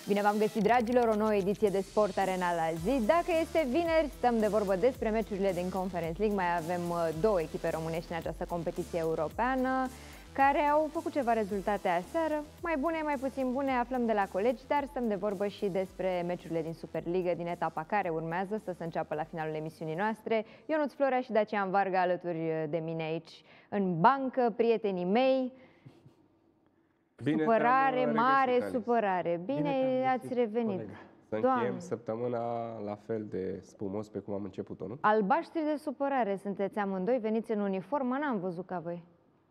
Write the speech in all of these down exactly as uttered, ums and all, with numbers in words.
Bine v-am găsit, dragilor, o nouă ediție de Sport Arena la zi. Dacă este vineri, stăm de vorbă despre meciurile din Conference League. Mai avem două echipe românești în această competiție europeană care au făcut ceva rezultate aseară, mai bune, mai puțin bune, aflăm de la colegi, dar stăm de vorbă și despre meciurile din Superliga, din etapa care urmează, stă să înceapă la finalul emisiunii noastre. Ionuț Florea și Dacian Varga alături de mine aici în bancă, prietenii mei. Bine, supărare, mare Alice. supărare. Bine, Bine ați revenit. Colega. Să încheiem săptămâna la fel de spumos pe cum am început-o, nu? Albaștri de supărare sunteți amândoi, veniți în uniformă, n-am văzut ca voi.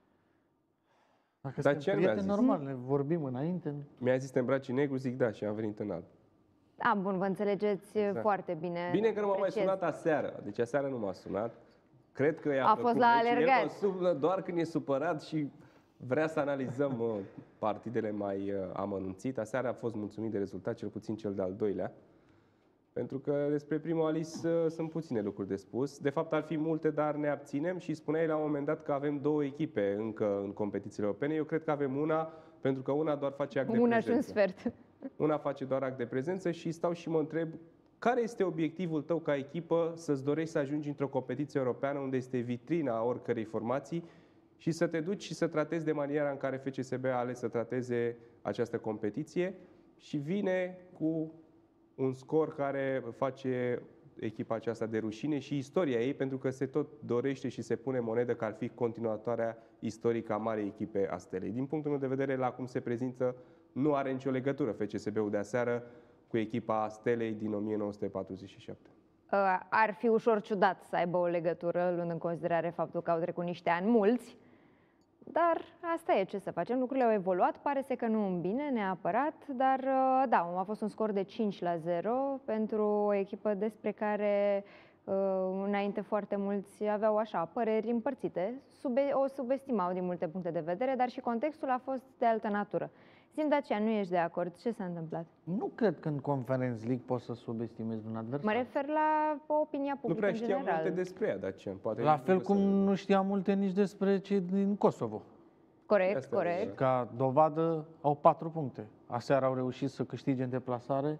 Dacă Dar suntem prieteni, normal, ne vorbim înainte. Mi-a zis te îmbraci în negru, zic da, și am venit în alb. A, bun, vă înțelegeți exact. foarte bine. Bine că nu m-a mai sunat aseară, deci aseară nu m-a sunat. Cred că i-a A fost la alergat. Deci doar când e supărat și vrea să analizăm partidele mai amănunțit. Aseară a fost mulțumit de rezultat, cel puțin cel de-al doilea. Pentru că despre primul Alice sunt puține lucruri de spus. De fapt ar fi multe, dar ne abținem și spuneai la un moment dat că avem două echipe încă în competițiile europene. Eu cred că avem una, pentru că una doar face act de una prezență. Una și un sfert. Una face doar act de prezență și stau și mă întreb care este obiectivul tău ca echipă să-ți dorești să ajungi într-o competiție europeană unde este vitrina oricărei formații și să te duci și să tratezi de maniera în care F C S B a ales să trateze această competiție și vine cu un scor care face echipa aceasta de rușine și istoria ei, pentru că se tot dorește și se pune monedă că ar fi continuatoarea istorică a marei echipe a Stelei. Din punctul meu de vedere, la cum se prezintă, nu are nicio legătură F C S B-ul de aseară cu echipa Stelei din o mie nouă sute patruzeci și șapte. Ar fi ușor ciudat să aibă o legătură, luând în considerare faptul că au trecut niște ani mulți. Dar asta e, ce să facem, lucrurile au evoluat, pare să că nu în bine neapărat, dar da, a fost un scor de cinci la zero pentru o echipă despre care înainte foarte mulți aveau așa păreri împărțite, sube, o subestimau din multe puncte de vedere, dar și contextul a fost de altă natură. Zi-mi, Dacia, nu ești de acord? Ce s-a întâmplat? Nu cred că în Conference League poți să subestimezi un adversar. Mă refer la opinia publică în general. Nu prea știam multe despre ea, Dacia. Poate la fel cum să... nu știam multe nici despre cei din Kosovo. Corect, Asta corect. Ca dovadă au patru puncte. Aseară au reușit să câștige în deplasare.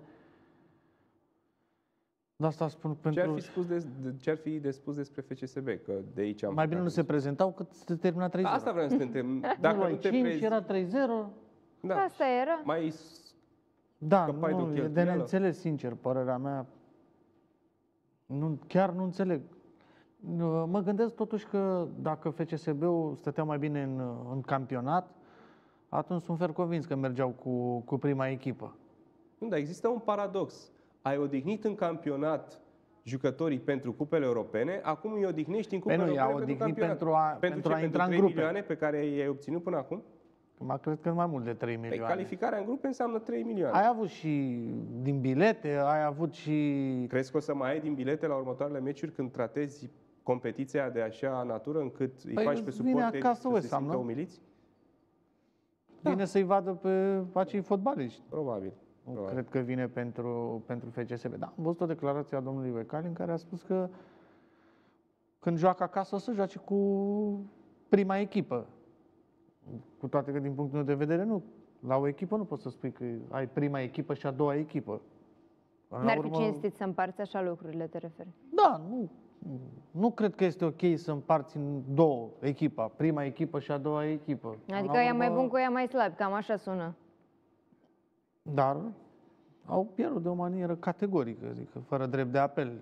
De asta spun pentru... Ce ar fi, spus de, ce ar fi de spus despre F C S B? Că de aici am mai bine nu se prezentau cât se termina trei zero. Asta vreau să te întreb. Dacă nu te cinci prezi... era trei zero. Da. Asta era. Mai da, nu, e de neînțeles, sincer, părerea mea. Nu, chiar nu înțeleg. Mă gândesc totuși că dacă F C S B-ul stătea mai bine în, în campionat, atunci sunt fer convins că mergeau cu, cu prima echipă. Nu, dar există un paradox. Ai odihnit în campionat jucătorii pentru cupele europene, acum îi odihnești în cupele europene pentru campionat. Pentru a, pentru pentru ce? a intra pentru în grupe. milioane pe care i-ai obținut până acum? Mă cred că mai mult de trei milioane. Pe calificarea în grupe înseamnă trei milioane. Ai avut și din bilete, ai avut și... Crezi că o să mai ai din bilete la următoarele meciuri când tratezi competiția de așa natură încât îi păi faci pe suporteri să se Sam, simtă umiliți? Vine da. să-i vadă pe acei fotbaliști. Probabil. Nu Probabil. cred că vine pentru, pentru F C S B. Da, am văzut o declarație a domnului Vecali în care a spus că când joacă acasă o să joace cu prima echipă. Cu toate că din punctul meu de vedere nu. La o echipă nu poți să spui că ai prima echipă și a doua echipă. N-ar fi cinstit să împarți așa lucrurile, te referi? Da, nu. Nu cred că este ok să împarți în două echipa, prima echipă și a doua echipă. Adică ea mai bun cu ea mai slab, cam așa sună. Dar au pierdut de o manieră categorică, adică fără drept de apel.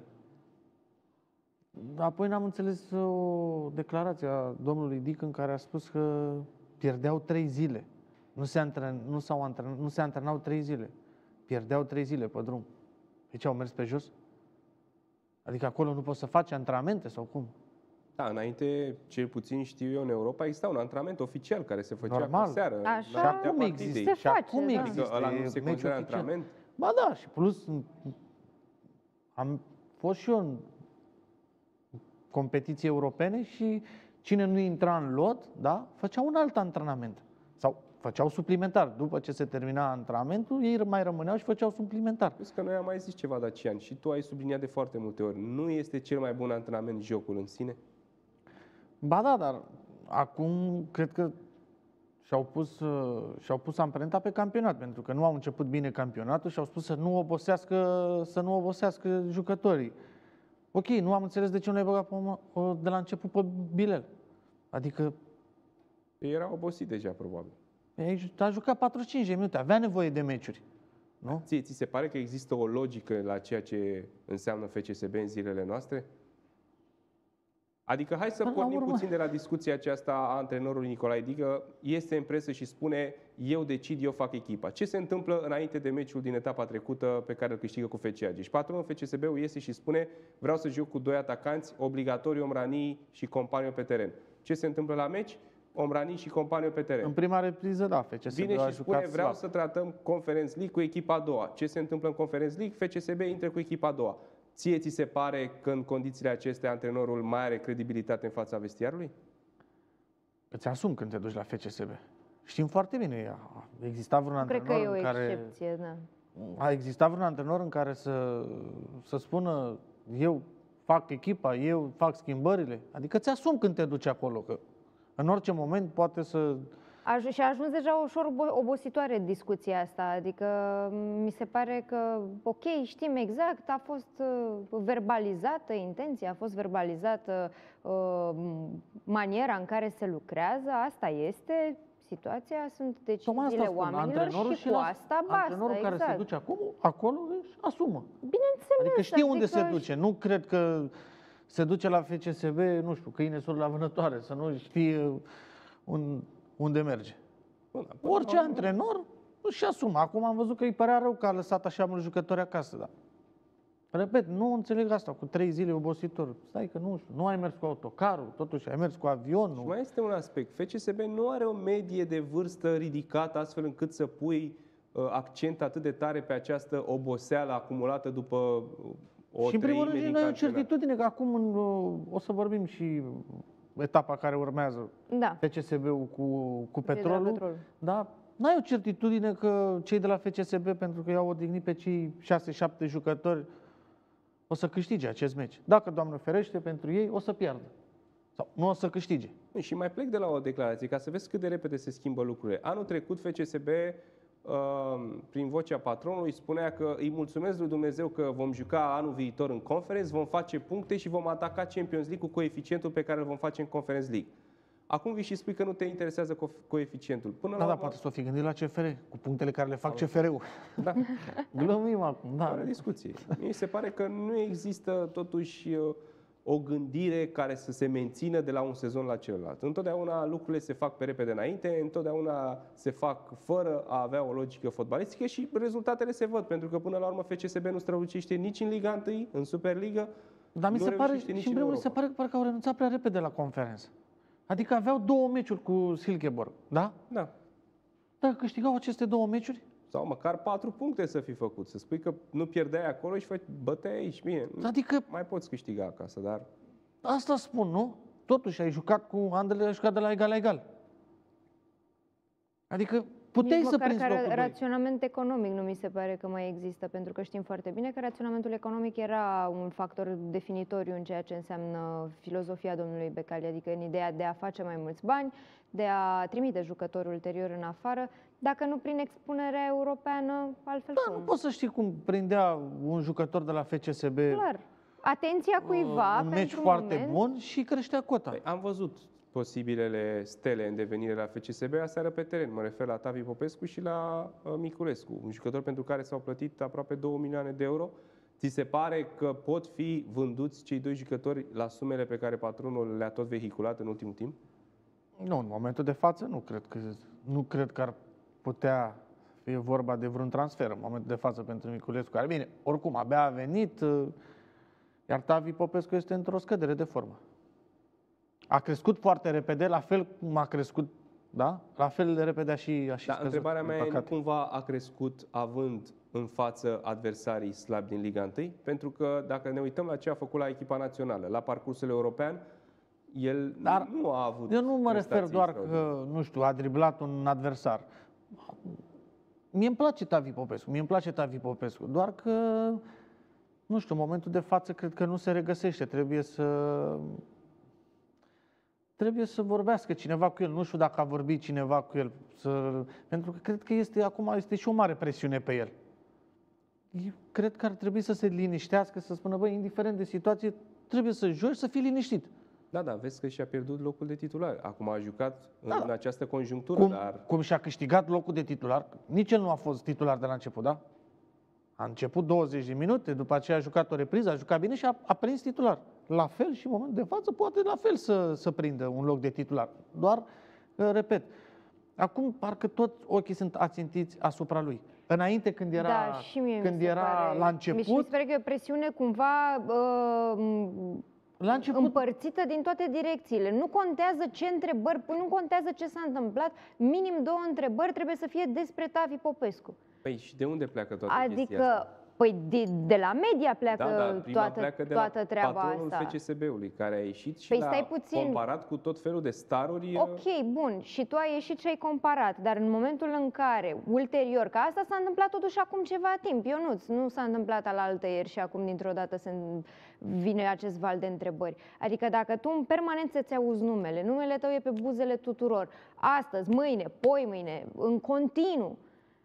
Apoi n-am înțeles o declarație a domnului Dic în care a spus că pierdeau trei zile. Nu se, antren, nu, s-au antren, nu se antrenau trei zile. Pierdeau trei zile pe drum. Deci au mers pe jos? Adică acolo nu poți să faci antrenamente sau cum? Da, înainte, cel puțin știu eu, în Europa exista un antrenament oficial care se făcea normal. cu seară. Așa, și acum există. Se face, acum da. există. Adică ăla nu se consideră antrenament? Ba da, și plus am fost și eu în competiții europene și cine nu intra în lot, da, făcea un alt antrenament. Sau făceau suplimentar. După ce se termina antrenamentul, ei mai rămâneau și făceau suplimentar. Crezi că noi am mai zis ceva, Dacian, și tu ai subliniat de foarte multe ori. Nu este cel mai bun antrenament jocul în sine? Ba da, dar acum cred că și-au pus, și-au pus amprenta pe campionat, pentru că nu au început bine campionatul și au spus să nu obosească, să nu obosească jucătorii. Ok, nu am înțeles de ce nu l-ai băgat pe, de la început pe Bilel. Adică... Era obosit deja, probabil. A jucat patruzeci și cinci de minute, avea nevoie de meciuri. Nu? Ție, ți se pare că există o logică la ceea ce înseamnă F C S B în zilele noastre? Adică hai să Până pornim urmă... puțin de la discuția aceasta a antrenorului Nicolae Digă. Este în presă și spune, eu decid, eu fac echipa. Ce se întâmplă înainte de meciul din etapa trecută pe care îl câștigă cu F C A Giș? Patronul F C S B-ul iese și spune, vreau să joc cu doi atacanți, obligatoriu Omrani și companiu pe teren. Ce se întâmplă la meci? Omrani și companiu pe teren. În prima repriză, da, F C S B vine a și spune, jucat vreau slab. să tratăm Conference League cu echipa a doua. Ce se întâmplă în Conference League? F C S B intră cu echipa a doua. Ție ți se pare că în condițiile acestea antrenorul mai are credibilitate în fața vestiarului? Îți asum când te duci la F C S B. Știm foarte bine, a existat vreun antrenor Cred că e o în care... excepție, da. A existat vreun antrenor în care să, să spună, eu fac echipa, eu fac schimbările? Adică ți asum când te duci acolo, că în orice moment poate să... Aj- și a ajuns deja ușor obo- obositoare discuția asta, adică mi se pare că, ok, știm exact, a fost uh, verbalizată intenția, a fost verbalizată uh, maniera în care se lucrează, asta este situația, sunt deciziile oamenilor și, și cu asta basta. Antrenorul exact. care se duce acum, acolo își asumă. Bineînțeles. Adică știe unde adică se duce, nu cred că se duce la F C S B, nu știu, câine sur la vânătoare, să nu știe un... unde merge. Bun, Orice antrenor își asumă. Acum am văzut că îi părea rău că a lăsat așa mulți jucători acasă, da. Repet, nu înțeleg asta cu trei zile obositor. Stai că nu știu, nu ai mers cu autocarul, totuși ai mers cu avionul. Și mai este un aspect. F C S B nu are o medie de vârstă ridicată astfel încât să pui uh, accent atât de tare pe această oboseală acumulată după uh, o și în primul rând, treime din noi o campionat. certitudine că acum în, uh, o să vorbim și etapa care urmează, da. F C S B-ul cu, cu Cei de la petrolul, Petrol. da, n-ai o certitudine că cei de la F C S B, pentru că i-au odihnit pe cei șase șapte jucători, o să câștige acest meci. Dacă, Doamne ferește, pentru ei, o să piardă. Sau nu o să câștige. Și mai plec de la o declarație, ca să vezi cât de repede se schimbă lucrurile. Anul trecut F C S B, uh, prin vocea patronului, spunea că îi mulțumesc lui Dumnezeu că vom juca anul viitor în Conference, vom face puncte și vom ataca Champions League cu coeficientul pe care îl vom face în Conference League. Acum vii și spui că nu te interesează co- coeficientul. Până Da, la da, urmă... poate să o fi gândit la C F R, cu punctele care le fac C F R-ul. Da. Glumim acum, da. Fără discuție. Mi se pare că nu există totuși o gândire care să se mențină de la un sezon la celălalt. Întotdeauna lucrurile se fac pe repede înainte, întotdeauna se fac fără a avea o logică fotbalistică și rezultatele se văd, pentru că până la urmă F C S B nu strălucește nici în Liga unu, în Superliga, Dar mi nu se pare, reușește nici și în în primul rând, se Europa. pare că parcă au renunțat prea repede la conferință. Adică aveau două meciuri cu Silkeborg, da? Da. Dacă câștigau aceste două meciuri, Sau măcar patru puncte să fi făcut. Să spui că nu pierdeai acolo și băteai aici. Bine, adică mai poți câștiga acasă, dar... asta spun, nu? Totuși ai jucat cu Andele, ai jucat de la egal la egal. Adică puteai Nici să măcar prinzi ca locul doi. raționament economic nu mi se pare că mai există, pentru că știm foarte bine că raționamentul economic era un factor definitoriu în ceea ce înseamnă filozofia domnului Becali, adică în ideea de a face mai mulți bani, de a trimite jucătorul ulterior în afară, dacă nu prin expunerea europeană, altfel Da, cum? nu poți să știi cum prindea un jucător de la F C S B Clar. Atenția cuiva un meci pentru foarte moment. bun și creștea cota. Păi, am văzut posibilele stele în devenire la F C S B aseară pe teren. Mă refer la Tavi Popescu și la uh, Miculescu, un jucător pentru care s-au plătit aproape două milioane de euro. Ți se pare că pot fi vânduți cei doi jucători la sumele pe care patronul le-a tot vehiculat în ultimul timp? Nu, în momentul de față nu cred că, nu cred că ar putea fi vorba de vreun transfer în momentul de față pentru Miculescu. Care, bine, oricum, abia a venit, iar Tavi Popescu este într-o scădere de formă. A crescut foarte repede, la fel cum a crescut, da? La fel de repede a și, a și Da, scăzut, întrebarea mea din e, nu păcate. cumva a crescut având în față adversarii slabi din Liga unu? Pentru că dacă ne uităm la ce a făcut la echipa națională, la parcursul european, el Dar nu a avut Eu nu mă refer prestații doar extraordinare. că, nu știu, a driblat un adversar. Mie îmi place Tavi Popescu, mie îmi place Tavi Popescu, doar că, nu știu, în momentul de față cred că nu se regăsește. Trebuie să... trebuie să vorbească cineva cu el. Nu știu dacă a vorbit cineva cu el, să... pentru că cred că este acum este și o mare presiune pe el. Eu cred că ar trebui să se liniștească, să spună, băi, indiferent de situație, trebuie să joci, să fii liniștit. Da, da, vezi că și-a pierdut locul de titular. Acum a jucat da, în această conjunctură, cum, dar... Cum și-a câștigat locul de titular, nici el nu a fost titular de la început, da? A început douăzeci de minute, după aceea a jucat o repriză, a jucat bine și a, a prins titular. La fel și în momentul de față poate la fel să, să prindă un loc de titular. Doar, repet, acum parcă toți ochii sunt ațintiți asupra lui. Înainte, când era, da, și mie când era pare, la început... Mi se pare că e o presiune cumva uh, la început, împărțită din toate direcțiile. Nu contează ce întrebări, nu contează ce s-a întâmplat, minim două întrebări trebuie să fie despre Tavi Popescu. Păi și de unde pleacă toată adică, chestia asta? Păi de, de la media pleacă da, da, toată, pleacă de toată la treaba patronul asta. F C S B-ului, care a ieșit și păi l-a puțin. comparat cu tot felul de staruri. Ok, bun, și tu ai ieșit și ai comparat, dar în momentul în care, ulterior, că asta s-a întâmplat totuși acum ceva timp, Ionuț, nu s-a întâmplat alaltă ieri și acum dintr-o dată se vine acest val de întrebări. Adică dacă tu în permanență ți auzi numele, numele tău e pe buzele tuturor, astăzi, mâine, poi mâine, în continuu,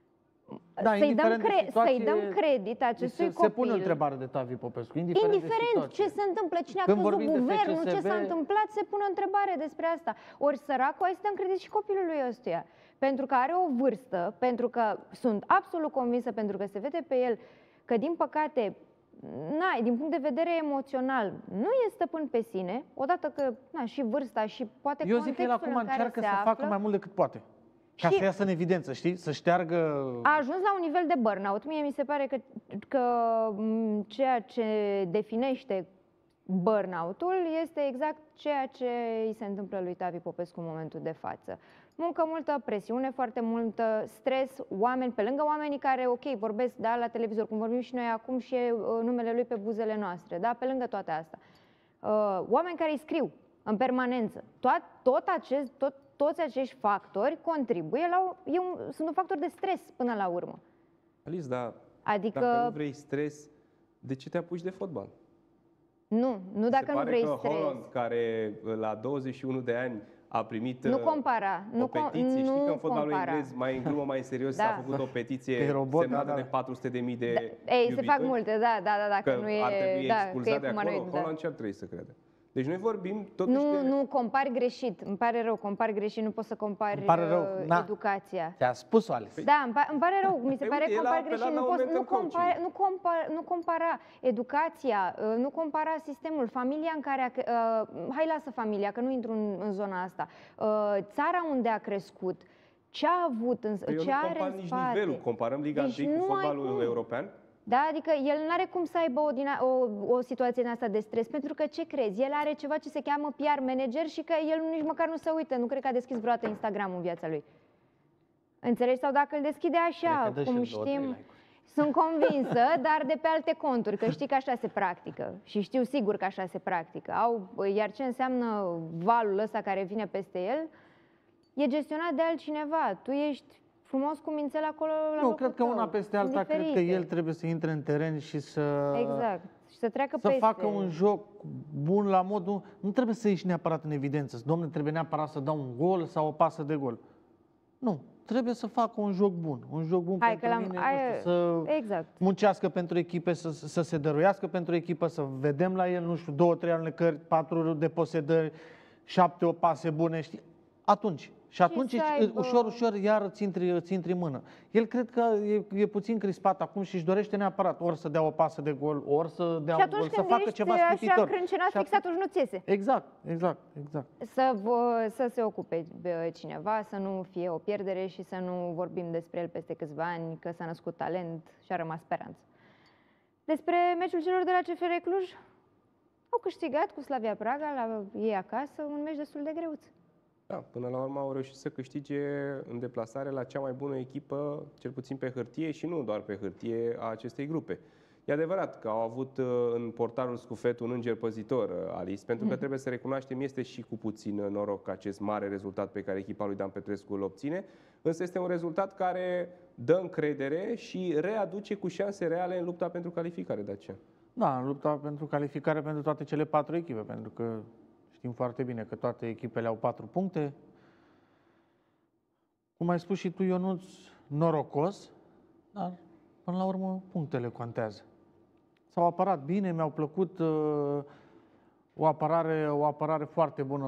da, să-i dăm, cre- situație, să-i dăm credit acestui se, copil. Se pune o întrebare de Tavi Popescu, indiferent, indiferent ce se întâmplă, cine a căzut guvernul, ce s-a întâmplat, se pune o întrebare despre asta. Ori săracul, hai să dăm credit și copilului ăstuia. Pentru că are o vârstă, pentru că sunt absolut convinsă, pentru că se vede pe el că, din păcate, na, din punct de vedere emoțional, nu e stăpân pe sine, odată că na, și vârsta și poate Eu zic că el acum încearcă să află, facă mai mult decât poate. Ca să iasă în evidență, știi? Să șteargă... A ajuns la un nivel de burnout. Mie mi se pare că, că ceea ce definește burnout-ul este exact ceea ce îi se întâmplă lui Tavi Popescu în momentul de față. Muncă multă, presiune foarte multă, stres, oameni, pe lângă oamenii care, ok, vorbesc da, la televizor, cum vorbim și noi acum și e uh, numele lui pe buzele noastre, da, pe lângă toate astea. Uh, oameni care îi scriu în permanență. Tot, tot acest, tot, toți acești factori contribuie la... E un, sunt un factor de stres până la urmă. Alice, dar adică, dacă nu vrei stres, de ce te apuci de fotbal? Nu, nu dacă nu vrei stres. stres. Holland, care la douăzeci și unu de ani a primit nu compara, o nu petiție, nu știi că în fotbalul compara. englez, mai în glumă, mai în serios, da. s-a făcut o petiție robot, semnată da, da. de patru sute de mii de da. Ei, iubitori, se fac multe, da, da, da, dacă că nu e... ar trebui da, expulzat că de e acolo, humanoid, Holland da. ce ar trebui să crede? Deci noi vorbim totuși Nu, de... nu compari greșit, îmi pare rău, compari greșit, nu poți să compari îmi pare rău. uh, educația. Ți-a spus-o, Alice. Da, îmi, pa- îmi pare rău, mi se Păi pare uite, el a compari apelat greșit, la nu, un poți, moment nu, în compara, coaching. nu, compara, nu compara educația, uh, nu compara sistemul, familia în care, a, cre- uh, hai lasă familia, că nu intru în, în zona asta, uh, țara unde a crescut, ce a avut, în, Păi eu ce nu are compar în nici spate. nivelul, comparăm Liga Deci unu cu nu ai fotbalul cum. european. Da, adică el nu are cum să aibă o, dina- o, o situație din asta de stres, pentru că ce crezi? El are ceva ce se cheamă P R manager și că el nici măcar nu se uită, nu cred că a deschis vreodată Instagram în viața lui. Înțelegi? Sau dacă îl deschide așa, cum știm, sunt convinsă, dar de pe alte conturi, că știi că așa se practică și știu sigur că așa se practică. Au, iar ce înseamnă valul ăsta care vine peste el, e gestionat de altcineva. Tu ești frumos cu mințel acolo la Nu, locul cred că tău. una peste Sunt alta, cred că diferite. el trebuie să intre în teren și să... Exact. Și să treacă Să peste. facă un joc bun la modul... Nu trebuie să ieși neapărat în evidență. Dom'le, trebuie neapărat să dau un gol sau o pasă de gol. Nu. Trebuie să facă un joc bun. Un joc bun Hai, pentru că mine, ai... nu știu, să exact. muncească pentru echipe, să, să se dăruiască pentru echipă, să vedem la el, nu știu, două, trei alunecări, patru deposedări, șapte, o pase bune, știi? Atunci. Și atunci, să aibă... ușor, ușor, iar ți intri, îți intri mână. El cred că e, e puțin crispat acum și își dorește neapărat ori să dea o pasă de gol, ori să dea Și un gol, atunci să când facă ești ceva așa scutitor. crâncenat fix, atunci nu ți iese. Exact, exact, exact. Să, vă, să se ocupe de cineva, să nu fie o pierdere și să nu vorbim despre el peste câțiva ani, că s-a născut talent și a rămas speranță. Despre meciul celor de la C F R Cluj, au câștigat cu Slavia Praga la ei acasă, un meci destul de greuț. Da, până la urmă au reușit să câștige în deplasare la cea mai bună echipă, cel puțin pe hârtie și nu doar pe hârtie, a acestei grupe. E adevărat că au avut în portarul scufet un înger păzitor, Alice, pentru că trebuie să recunoaștem, este și cu puțin noroc acest mare rezultat pe care echipa lui Dan Petrescu îl obține, însă este un rezultat care dă încredere și readuce cu șanse reale în lupta pentru calificare de aceea. Da, în lupta pentru calificare pentru toate cele patru echipe, pentru că Știm foarte bine că toate echipele au patru puncte. Cum ai spus și tu, Ionuț, norocos, dar până la urmă punctele contează. S-au apărat bine, mi-au plăcut uh, o, apărare, o apărare foarte bună.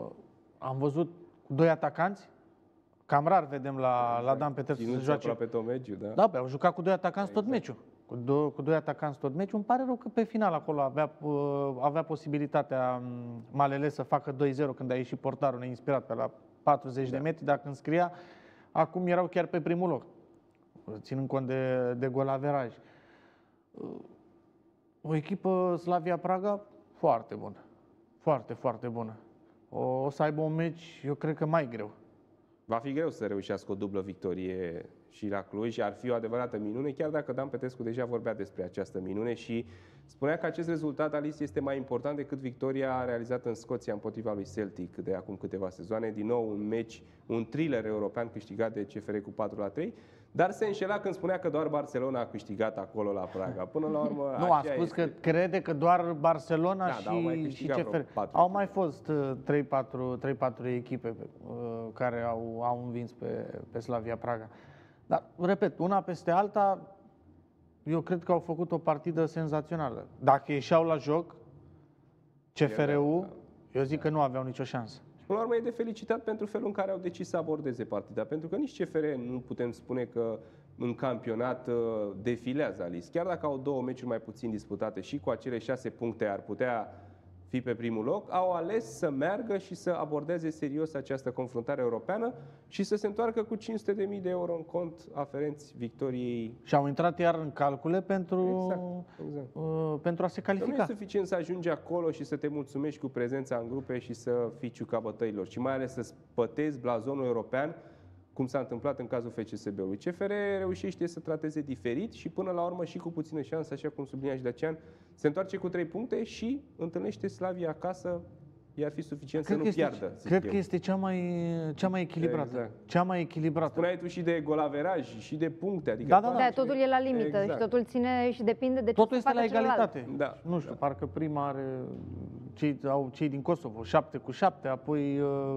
Am văzut cu doi atacanți, cam rar vedem la, la Dan Petrescu să joace. Aproape tot meciul, da. Da, bă, au jucat cu doi atacanți exact. tot meciul. Cu, do- cu doi atacanți tot meciul. Îmi pare rău că pe final acolo avea, uh, avea posibilitatea um, Malele să facă doi zero când a ieșit portarul neinspirat pe la patruzeci da. de metri, dacă înscria, acum erau chiar pe primul loc, ținând cont de, de golaveraj. Uh, o echipă Slavia Praga foarte bună. Foarte, foarte bună. O, o să aibă un meci, eu cred că mai greu. Va fi greu să reușească o dublă victorie și la Cluj, ar fi o adevărată minune, chiar dacă Dan Petrescu deja vorbea despre această minune și spunea că acest rezultat, Alice, este mai important decât victoria realizată în Scoția împotriva lui Celtic de acum câteva sezoane. Din nou un meci, un thriller european câștigat de C F R cu patru la trei, dar se înșela când spunea că doar Barcelona a câștigat acolo la Praga. Până la urmă, nu, a spus este. Că crede că doar Barcelona da, și, și C F R. Au mai fost trei patru echipe uh, care au, au învins pe, pe Slavia Praga. Dar, repet, una peste alta, eu cred că au făcut o partidă senzațională. Dacă ieșeau la joc, C F R-ul, eu zic că nu aveau nicio șansă. Până la urmă e de felicitat pentru felul în care au decis să abordeze partida, pentru că nici C F R nu putem spune că în campionat defilează, Alice. Chiar dacă au două meciuri mai puțin disputate și cu acele șase puncte ar putea fi pe primul loc, au ales să meargă și să abordeze serios această confruntare europeană și să se întoarcă cu cinci sute de mii de euro în cont aferenți victoriei. Și au intrat iar în calcule pentru, exact, exact. Uh, pentru a se califica. Nu e suficient să ajungi acolo și să te mulțumești cu prezența în grupe și să fii ciuca bătăilor, ci mai ales să spătezi blazonul european, cum s-a întâmplat în cazul F C S B-ului. C F R reușește să trateze diferit și până la urmă și cu puțină șansă, așa cum sublinia și Dacian, se întoarce cu trei puncte și întâlnește Slavia acasă, i-ar fi suficient cred să nu este, piardă. Cred eu. că este cea mai, cea mai echilibrată. Exact. Cea mai echilibrată. Spuneai tu și de golaveraj și de puncte. Adică da, da, da. da, totul e la limită exact. Și totul ține și depinde de ce totul este la egalitate. Da. Nu știu, da. parcă prima are cei, au cei din Kosovo, șapte cu șapte, apoi uh,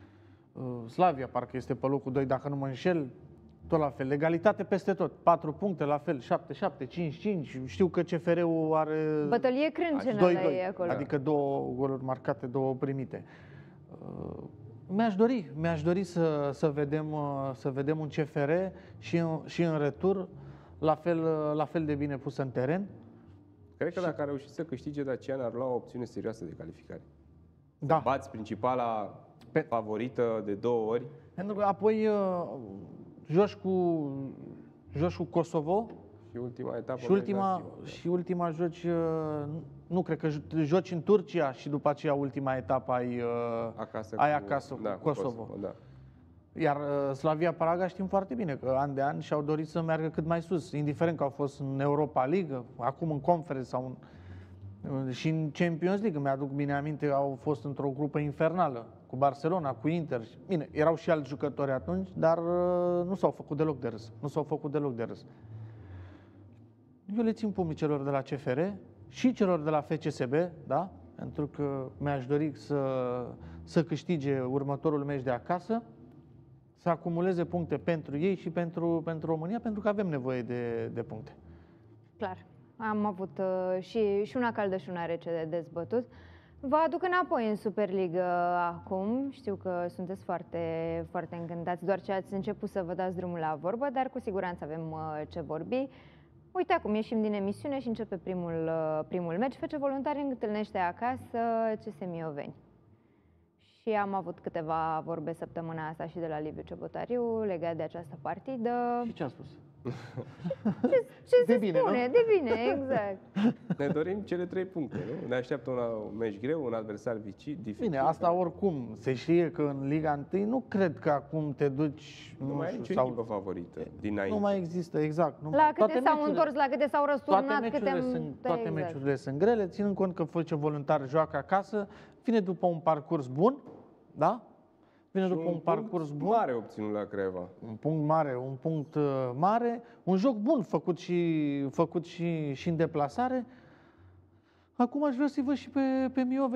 uh, Slavia parcă este pe locul doi, dacă nu mă înșel. Tot la fel, legalitate peste tot, patru puncte la fel, șapte șapte, cinci cinci, știu că C F R-ul are bătălie crâncenă la ei acolo. Adică două goluri marcate, două primite. Mi-aș dori, mi-aș dori să, să, vedem, să vedem un C F R și în, și în retur la fel, la fel de bine pus în teren. Cred că și... dacă a reușit să câștige Dacian, ar lua o opțiune serioasă de calificare. Da. Bați principala Pe... favorită de două ori. Pentru că apoi joci cu, joci cu Kosovo și ultima etapă și ultima, și ultima joci, nu cred că joci în Turcia și după aceea ultima etapă ai acasă, ai cu, acasă da, cu Kosovo. Kosovo da. Iar Slavia Praga știm foarte bine că an de an și-au dorit să meargă cât mai sus, indiferent că au fost în Europa League, acum în Conference sau în, și în Champions League, mi-aduc bine aminte, au fost într-o grupă infernală cu Barcelona, cu Inter. Bine, erau și alți jucători atunci, dar uh, nu s-au făcut deloc de râs. Nu s-au făcut deloc de râs. Eu le țin pumnii celor de la C F R și celor de la F C S B, da? Pentru că mi-aș dori să, să câștige următorul meci de acasă, să acumuleze puncte pentru ei și pentru, pentru România, pentru că avem nevoie de, de puncte. Clar. Am avut uh, și, și una caldă și una rece de dezbătut. Vă aduc înapoi în Superliga acum. Știu că sunteți foarte, foarte încântați, doar ce ați început să vă dați drumul la vorbă, dar cu siguranță avem uh, ce vorbi. Uite, acum ieșim din emisiune și începe primul, uh, primul meci. F C Voluntari întâlnește acasă C S Mioveni. Și am avut câteva vorbe săptămâna asta și de la Liviu Ciobotariu legat de această partidă. Și ce a spus? Ce, ce de se bine, spune? nu? De bine, exact. Ne dorim cele trei puncte, nu? Ne așteaptă un meci greu, un adversar dificil. Bine, asta oricum. Se știe că în Liga unu nu cred că acum te duci... Nu, nu mai ai nicio sau... echipă favorită dinainte. Nu mai există, exact. Nu... La câte s-au întors, la câte s-au răsturnat, toate meciurile, câte... sunt, toate exact. meciurile sunt grele, ținând cont că F C Voluntari joacă acasă, vine după un parcurs bun, da? Vine după un, un parcurs bun. Mare obținut la Craiova. Un punct mare, un punct mare, un joc bun făcut și, făcut și, și în deplasare. Acum aș vrea să-i văd și pe, pe Mioveni.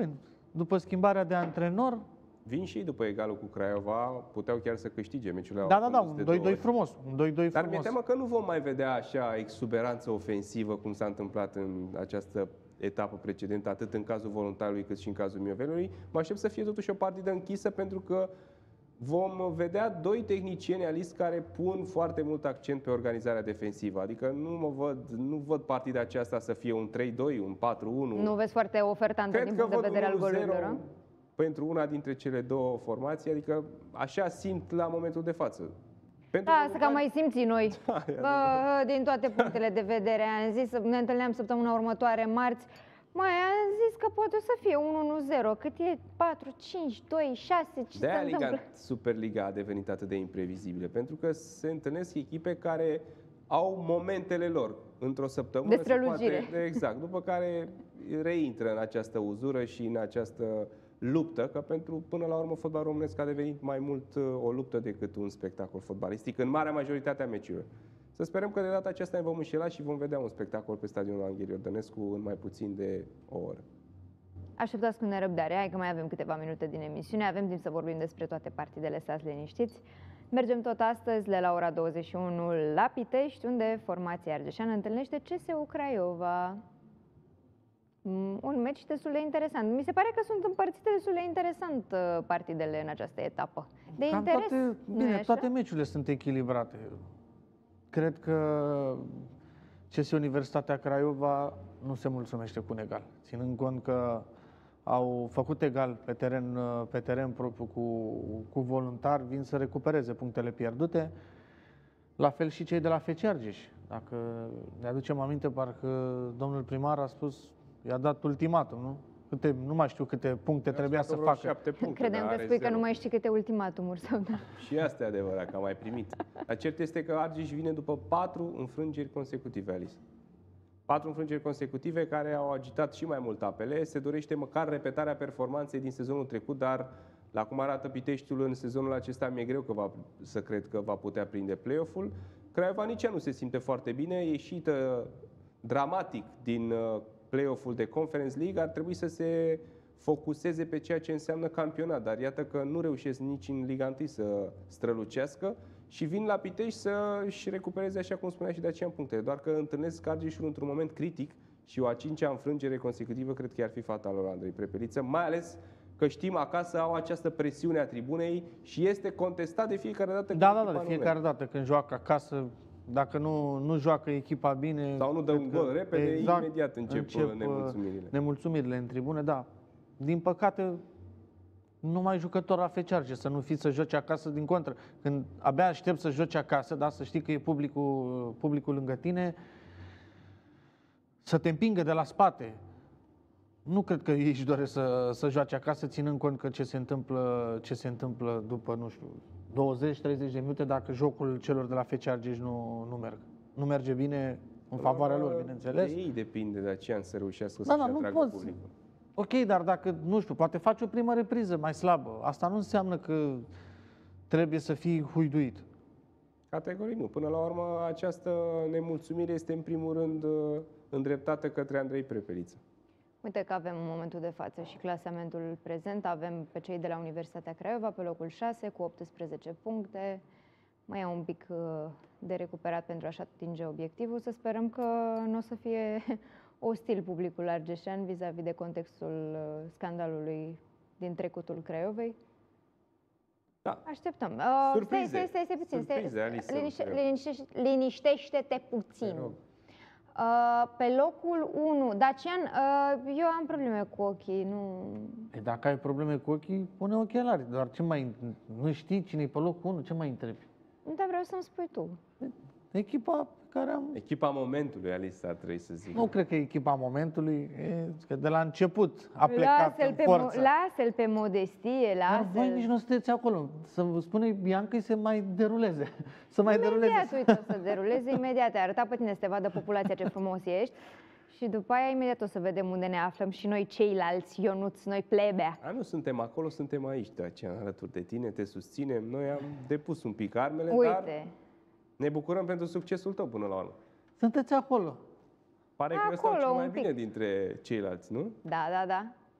după schimbarea de antrenor. Vin și după egalul cu Craiova, puteau chiar să câștige meciul. Da, da, da, un doi doi frumos. Un doi doi Dar frumos. mi-e teamă că nu vom mai vedea așa exuberanță ofensivă cum s-a întâmplat în această etapă precedentă, atât în cazul Voluntarului cât și în cazul Miovelului. Mă aștept să fie totuși o partidă închisă pentru că vom vedea doi tehnicieni aliți care pun foarte mult accent pe organizarea defensivă. Adică nu mă văd, nu văd partida aceasta să fie un trei doi, un patru unu. Nu vezi foarte ofertantă Cred din că punct de vedere al golurilor, pentru una dintre cele două formații, adică așa simt la momentul de față. Pentru da, asta că am mai simțit noi, da, bă, din toate punctele de vedere. Am zis, ne întâlneam săptămâna următoare, marți, mai am zis că poate să fie unu unu zero, cât e patru, cinci, doi, șase, ce se De-aia întâmplă? Liga, Superliga a devenit atât de imprevizibilă, pentru că se întâlnesc echipe care au momentele lor într-o săptămână. De strălucire. Poate, exact, după care reintră în această uzură și în această luptă, că pentru, până la urmă, fotbalul românesc a devenit mai mult o luptă decât un spectacol fotbalistic în marea majoritate a meciurilor. Să sperăm că de data aceasta ne vom înșela și vom vedea un spectacol pe stadionul Anghel Iordănescu în mai puțin de o oră. Așteptați cu nerăbdare, hai că mai avem câteva minute din emisiune, avem timp să vorbim despre toate partidele, stați liniștiți. Mergem tot astăzi de la ora douăzeci și unu la Pitești, unde formația argeșeană întâlnește C S U Craiova. Un meci destul de interesant. Mi se pare că sunt împărțite destul de interesant partidele în această etapă. De Cam interes, toate, bine, toate meciurile sunt echilibrate. Cred că C S U Universitatea Craiova nu se mulțumește cu un egal, ținând cont că au făcut egal pe teren, pe teren propriu cu, cu Voluntar, vin să recupereze punctele pierdute. La fel și cei de la F C Argeș. Dacă ne aducem aminte, parcă domnul primar a spus, i-a dat ultimatum, nu? Câte, nu mai știu câte puncte trebuia să facă. Puncte, Credeam că spui că nu mai știi câte ultimatumuri sau da. Și asta e adevărat, că am mai primit. Dar cert este că Argeș vine după patru înfrângeri consecutive, Alice. Patru înfrângeri consecutive care au agitat și mai mult apele. Se dorește măcar repetarea performanței din sezonul trecut, dar la cum arată Piteștiul în sezonul acesta, mi-e greu că va, să cred că va putea prinde play-off-ul. Craiova nici ea nu se simte foarte bine, e ieșită dramatic din play-off-ul de Conference League, ar trebui să se focuseze pe ceea ce înseamnă campionat, dar iată că nu reușesc nici în Liga unu să strălucească și vin la Pitești să-și recupereze, așa cum spunea și de aceea, în punctele. Doar că întâlnesc Argeșul într-un moment critic și o a cincea înfrângere consecutivă cred că ar fi fatală lor Andrei Prepeliță, mai ales că știm acasă au această presiune a tribunei și este contestat de fiecare dată. Da, da, da, de fiecare dată când joacă acasă, dacă nu, nu joacă echipa bine... Sau nu dă un gol repede, exact, imediat încep, încep nemulțumirile. Nemulțumirile în tribune, da. Din păcate, numai jucător la F C Argeș, să nu fii să joci acasă, din contră. Când abia aștept să joci acasă, da, să știi că e publicul, publicul lângă tine, să te împingă de la spate. Nu cred că ei își doresc să, să joace acasă, ținând cont că ce se întâmplă, ce se întâmplă după, nu știu, douăzeci treizeci de minute, dacă jocul celor de la F C Argeș nu, nu merg. Nu merge bine în favoarea lor, bineînțeles. De ei depinde de aceea să reușească da, să-și da, atragă poți. publicul. Ok, dar dacă, nu știu, poate faci o primă repriză mai slabă. Asta nu înseamnă că trebuie să fii huiduit. Categoric nu. Până la urmă, această nemulțumire este în primul rând îndreptată către Andrei Prepeliță. Uite că avem în momentul de față și clasamentul prezent. Avem pe cei de la Universitatea Craiova pe locul șase cu optsprezece puncte. Mai e un pic de recuperat pentru a-și atinge obiectivul. Să sperăm că nu o să fie ostil publicul argeșean vis-a-vis de contextul scandalului din trecutul Craiovei. Da. Așteptăm. Uh, Surprize. Stai, stai, stai puțin. Surprize, Alice, liniște, liniște, liniștește-te puțin. Uh, pe locul unu, Dacian, uh, eu am probleme cu ochii, nu... E, dacă ai probleme cu ochii, pune ochelari. Doar ce mai... Nu știi cine e pe locul unu, ce mai întrebi? Da, vreau să-mi spui tu. Echipa pe care am... Echipa momentului, Alice, ar trebui să zic. Nu cred că e echipa momentului, e, că de la început a plecat lasă-l în pe forță. Mo- lasă-l pe modestie, lasă-l. Dar voi nici nu sunteți acolo. Să vă spune Bianca să mai deruleze. Să mai imediat, deruleze. uite, o să deruleze, imediat. Ai arătat pe tine să te vadă populația ce frumos ești. Și după aia, imediat o să vedem unde ne aflăm și noi ceilalți, Ionuț, noi plebea. A, nu suntem acolo, suntem aici, de aceea, alături de tine, te susținem. Noi am depus un pic armele, Uite. dar ne bucurăm pentru succesul tău până la urmă. Sunteți acolo. Pare că eu Acolo, stau cel mai un pic. bine dintre ceilalți, nu? Da, da, da.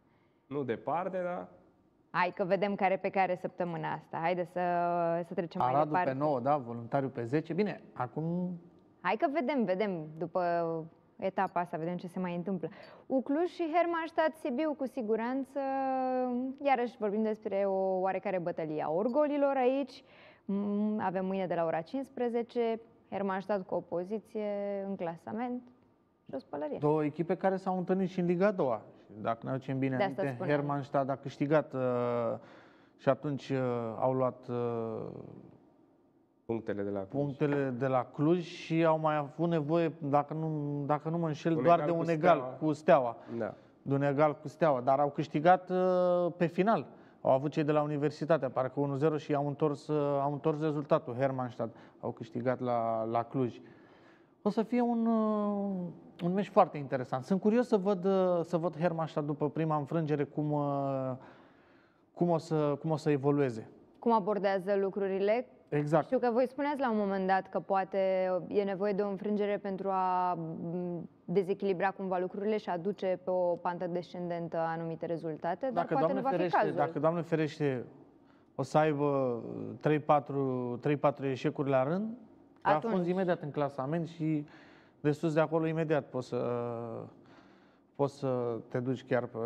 Nu departe, dar... Hai că vedem care pe care săptămâna asta. Haide să, să trecem Aradul mai departe. pe nouă, da, voluntariu pe zece. Bine, acum... Hai că vedem, vedem după etapa asta, vedem ce se mai întâmplă. Ucluj și Hermannstadt Sibiu cu siguranță. Iarăși vorbim despre o oarecare bătălie a orgolilor aici. Avem mâine de la ora cincisprezece. Hermannstadt cu o poziție în clasament și o spălărie. Două echipe care s-au întâlnit și în Liga a doua. Dacă ne aducem bine De asta aminte, spuneam. Hermannstadt a câștigat uh, și atunci uh, au luat uh, Punctele de la Cluj. punctele de la Cluj și au mai avut nevoie, dacă nu, dacă nu mă înșel, Un doar egal de cu un Steaua. egal cu Steaua. Da. De un egal cu Steaua, dar au câștigat uh, pe final. Au avut cei de la Universitatea, parcă unu zero și au întors, uh, au întors rezultatul. Hermannstadt au câștigat la, la Cluj. O să fie un, uh, un meci foarte interesant. Sunt curios să văd, uh, să văd Hermannstadt după prima înfrângere cum, uh, cum, o să, cum o să evolueze. Cum abordează lucrurile? Exact. Știu că voi spuneați la un moment dat că poate e nevoie de o înfrângere pentru a m, dezechilibra cumva lucrurile și a duce pe o pantă descendentă anumite rezultate, dar Dacă, poate Doamne nu va fi ferește, cazul. dacă, Doamne ferește, o să aibă trei patru eșecuri la rând, te Atunci. afunzi imediat în clasament și de sus de acolo imediat poți să, poți să te duci chiar pe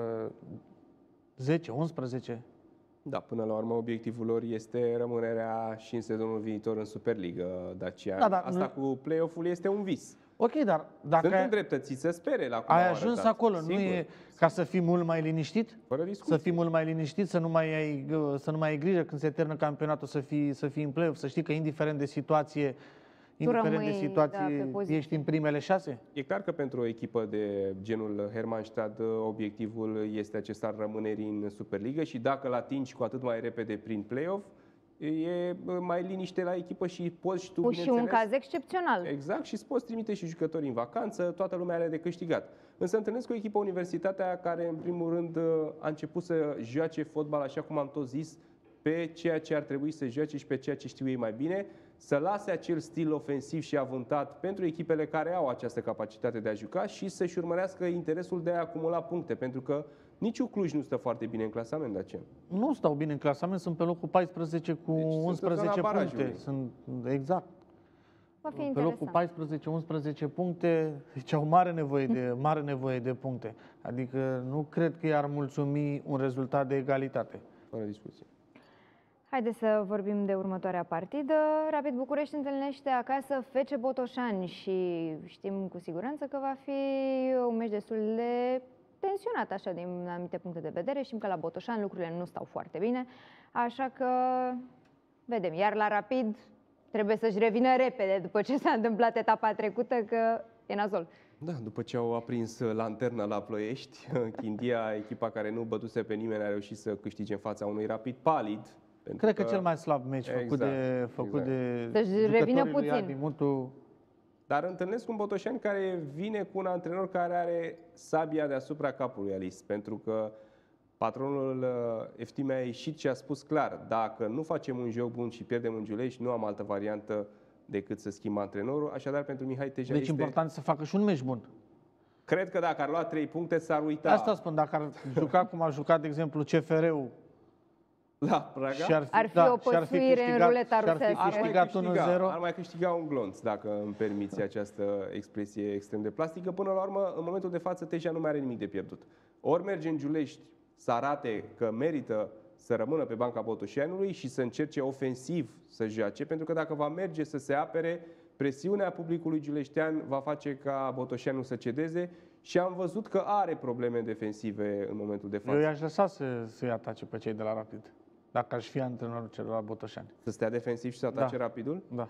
zece, unsprezece. Da, până la urmă obiectivul lor este rămânerea și în sezonul viitor în Superliga Dacia. Da, dar Asta nu- cu play-off-ul este un vis. Ok, dar dacă Sunt ai, îndreptățiți să spere la cum ai au ajuns arătat. acolo, Sigur. nu e ca să fii mult mai liniștit? Fără discuție. Să fii mult mai liniștit, să nu mai ai, să nu mai ai grijă când se termină campionatul să fii, să fii în play-off, să știi că indiferent de situație, indiferent de rămâi, da, situație, pe poziție. ești în primele șase? E clar că pentru o echipă de genul Hermannstadt obiectivul este acesta al rămânerii în Superliga și dacă îl atingi cu atât mai repede prin play-off, e mai liniște la echipă și poți și tu, Cu și un bineînțeles, caz excepțional. exact, și îți poți trimite și jucătorii în vacanță, toată lumea are de câștigat. Însă întâlnesc cu o echipă Universitatea care, în primul rând, a început să joace fotbal, așa cum am tot zis, pe ceea ce ar trebui să joace și pe ceea ce știu ei mai bine, să lase acel stil ofensiv și avântat pentru echipele care au această capacitate de a juca și să-și urmărească interesul de a acumula puncte, pentru că nici Cluj nu stă foarte bine în clasament de aceea. Nu stau bine în clasament, sunt pe locul paisprezece cu Deci sunt în unsprezece zona puncte. barajului. Sunt, exact. Va fi Pe interesant. locul paisprezece unsprezece puncte, deci au mare nevoie, de, mare nevoie de puncte. Adică nu cred că i-ar mulțumi un rezultat de egalitate. Fără discuție. Haideți să vorbim de următoarea partidă. Rapid București întâlnește acasă F C Botoșani și știm cu siguranță că va fi un meci destul de tensionat așa din anumite puncte de vedere. Știm că la Botoșani lucrurile nu stau foarte bine, așa că vedem. Iar la Rapid trebuie să-și revină repede după ce s-a întâmplat etapa trecută, că e nasol. Da, după ce au aprins lanterna la Ploiești, Chindia, echipa care nu bătuse pe nimeni, a reușit să câștige în fața unui Rapid palid. Cred că cel mai slab meci făcut Exact, de făcut exact. de Să-și jucătorii revină lui puțin. Adi Mutu. Dar întâlnesc un Botoșani care vine cu un antrenor care are sabia deasupra capului, Alice, pentru că patronul uh, Eftim a ieșit și a spus clar, dacă nu facem un joc bun și pierdem în Giulești, nu am altă variantă decât să schimb antrenorul. Așadar, pentru Mihai Teja Deci este... important să facă și un meci bun. Cred că dacă ar lua trei puncte, s-ar uita Asta spun, dacă ar juca cum a jucat, de exemplu, C F R-ul la Praga. și ar fi, Ar fi da, o și ar fi pățuire în câștigat, ruleta și ar fi rusească. Ar mai, câștigat unu câștiga, zero. ar mai câștiga un glonț, dacă îmi permiți această expresie extrem de plastică. Până la urmă, în momentul de față, Teja nu mai are nimic de pierdut. Ori merge în Giulești să arate că merită să rămână pe banca Botoșanului și să încerce ofensiv să joace, pentru că dacă va merge să se apere, presiunea publicului giuleștean va face ca Botoșanul să cedeze și am văzut că are probleme defensive în momentul de față. Eu i-aș lăsa să, să-i atace pe cei de la Rapid, dacă aș fi antrenorul celor la Botoșani. Să stea defensiv și să atace Da. Rapidul? Da.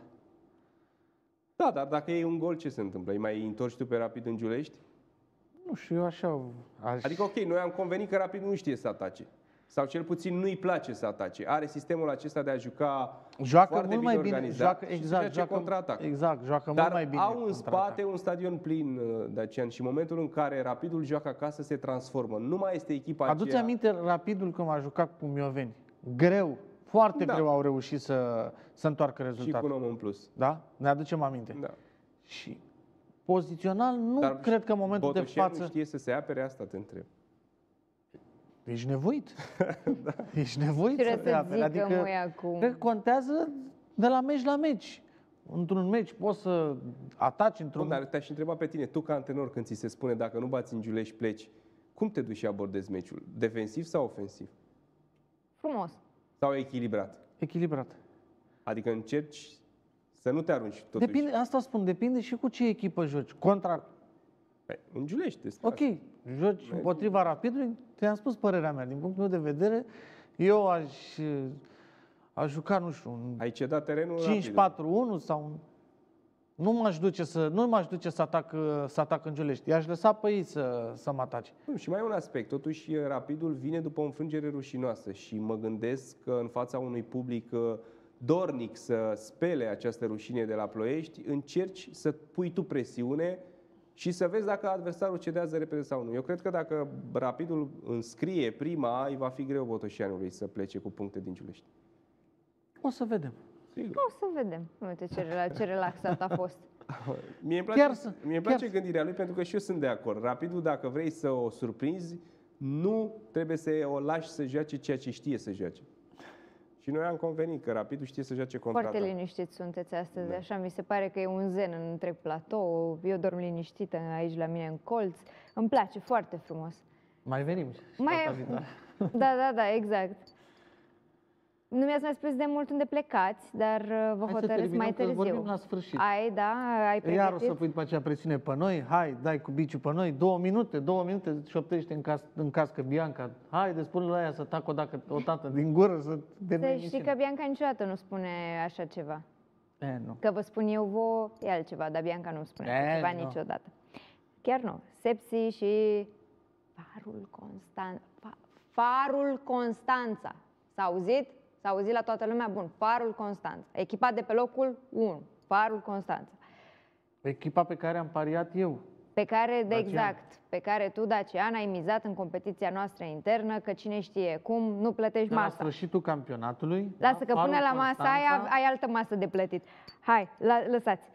Da, dar dacă e un gol, ce se întâmplă? Îi mai întorci tu pe Rapid în Giulești? Nu știu, eu așa aș... Adică, ok, noi am convenit că Rapid nu știe să atace. Sau cel puțin nu-i place să atace. Are sistemul acesta de a juca joacă foarte mult bine mai bine, organizat joacă, și să exact, joace joacă, contraatac. exact, joacă Dar mult mai bine. au în contraatac. spate un stadion plin, uh, Dacian, și în momentul în care Rapidul joacă acasă se transformă. Nu mai este echipa Adu-ți aceea... aminte Rapidul când a jucat cu Mioveni. Greu, foarte Da. greu au reușit să, să întoarcă și cu rezultatul. un om în plus. Da? Ne aducem aminte. Da. Și pozițional nu Dar cred că în momentul de Botoșanu față... știe să se apere, asta te întreb. ești nevoit. Da. Ești nevoit să te aperi. Adică acum. Cred că contează de la meci la meci. Într-un meci poți să ataci într-un... Dar te-aș întreba pe tine, tu ca antrenor, când ți se spune dacă nu bați în Giulești pleci, cum te duci și abordezi meciul? Defensiv sau ofensiv? Frumos. Sau echilibrat? Echilibrat. Adică încerci să nu te arunci totuși. Depinde, asta spun, depinde și cu ce echipă joci. Contra... Păi, în Giulești. Ok, asta. Joci împotriva Rapidului, te-am spus părerea mea. Din punctul meu de vedere, eu aș, aș juca, nu știu, un ai cedat terenul cinci patru unu sau... Nu m-aș duce să, nu m-aș duce să atac, să atac în Giulești. I-aș lăsa pe ei să, să mă atace. Și mai e un aspect. Totuși, Rapidul vine după o înfrângere rușinoasă și mă gândesc că în fața unui public dornic să spele această rușine de la Ploiești, încerci să pui tu presiune și să vezi dacă adversarul cedează repede sau nu. Eu cred că dacă Rapidul înscrie prima, îi va fi greu Botoșanului să plece cu puncte din Giulești. O să vedem. Sigur. O să vedem. Uite ce, relax, ce relaxat a fost. Mie îmi place, chiar să, mie îmi place gândirea lui, pentru că și eu sunt de acord. Rapidul, dacă vrei să o surprinzi, nu trebuie să o lași să joace ceea ce știe să joace. Și noi am convenit că Rapidul știe să joace contra Foarte ta. liniștiți sunteți astăzi, da. Așa mi se pare că e un zen în întreg platou. Eu dorm liniștită aici la mine în colț. Îmi place foarte frumos. Mai venim. Mai... Da, da, da, exact. Nu mi-ați mai spus de mult unde plecați, dar vă hai hotărâți mai târziu. Vorbim la sfârșit. Ai, da, ai pregătit? Iar o să pui după aceea presiune pe noi. Hai, dai cu biciul pe noi. Două minute, două minute șoptește în, cas, în cască Bianca. Hai, spune la ea să tac o, dacă, o dată din gură să te Să știi că Bianca niciodată nu spune așa ceva. E, nu. Că vă spun eu vouă, e altceva, dar Bianca nu spune e, așa ceva nu. Niciodată. Chiar nu. Sepsi și Farul Constan... Farul Constanța. S-a auzit? S-a auzit la toată lumea? Bun. Farul Constanța. Echipat de pe locul unu. Farul Constanța. Echipa pe care am pariat eu. Pe care, de exact, pe care tu, Dacian, ai mizat în competiția noastră internă, că cine știe cum, nu plătești de masa. La sfârșitul campionatului. Lasă da, că până la masa aia ai altă masă de plătit. Hai, la, lăsați.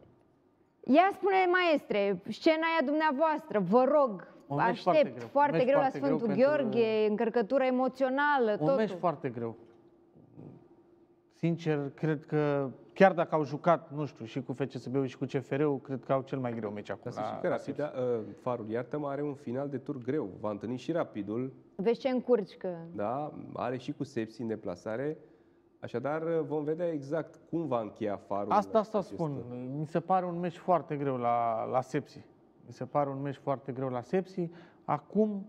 Ia spune, maestre, scena aia dumneavoastră, vă rog, un aștept, foarte greu, foarte greu foarte la Sfântul greu Gheorghe, pentru... încărcătură emoțională, un totul. meci foarte greu. Sincer, cred că chiar dacă au jucat, nu știu, și cu F C S B-ul și cu C F R-ul, cred că au cel mai greu meci acum. Dar să știi că Rapid, da, uh, Farul, iartă-mă, are un final de tur greu. Va întâlni și Rapidul. Vezi ce încurci că... Da, are și cu Sepsi în deplasare. Așadar, vom vedea exact cum va încheia Farul. Asta, asta spun. Mi se pare un meci foarte greu la, la Sepsi. Mi se pare un meci foarte greu la Sepsi. Acum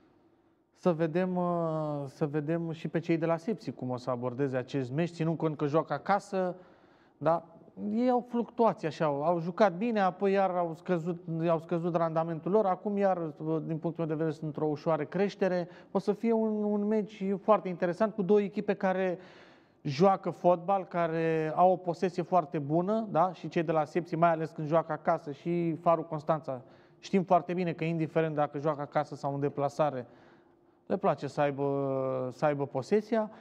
să vedem, să vedem și pe cei de la Sepsi cum o să abordeze acest meci, ținând cont că joacă acasă, da? Ei au fluctuații așa, au jucat bine, apoi iar au scăzut, au scăzut randamentul lor, acum iar, din punctul meu de vedere, sunt într-o ușoară creștere. O să fie un, un meci foarte interesant cu două echipe care joacă fotbal, care au o posesie foarte bună, da? Și cei de la Sepsi, mai ales când joacă acasă, și Farul Constanța. Știm foarte bine că, indiferent dacă joacă acasă sau în deplasare, le place să aibă, să aibă posesia.